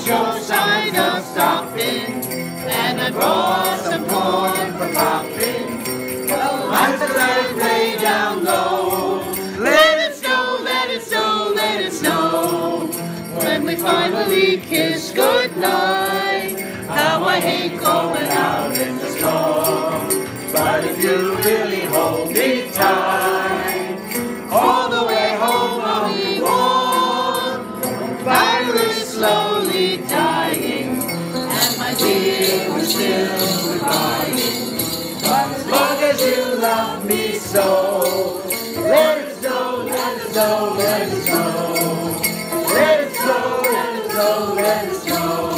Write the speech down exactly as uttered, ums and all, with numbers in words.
show signs of stopping, and I brought some corn for popping. Well, I'm to let it lay down low. Let it snow, let it snow, let it snow. When we finally kiss goodnight, how I hate going out in the storm. But if you really hold me tight, all the way home I'll be warm. Fire is slowly dying, and my dear, we're still crying. But as long as you love me so, let it snow, let it snow, let it snow. Let it snow, let it snow, let it snow.